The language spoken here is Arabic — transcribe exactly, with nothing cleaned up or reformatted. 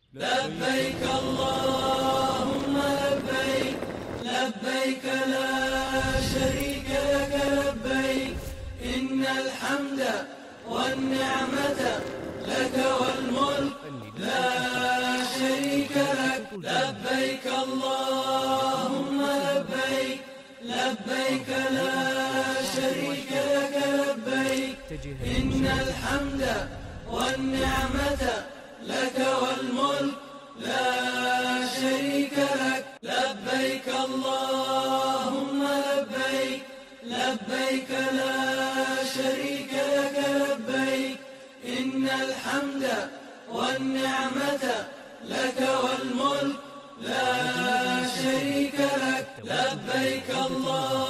لبيك اللهم لبيك لبيك لا شريك لك لبيك إن الحمد والنعمة لك والملك لا شريك لك لبيك اللهم لبيك لبيك لا شريك لك لبيك إن الحمد والنعمة لك والملك لا شريك لك لبيك اللهم لبيك لبيك لا شريك لك لبيك إن الحمد والنعمة لك والملك لا شريك لك لبيك الله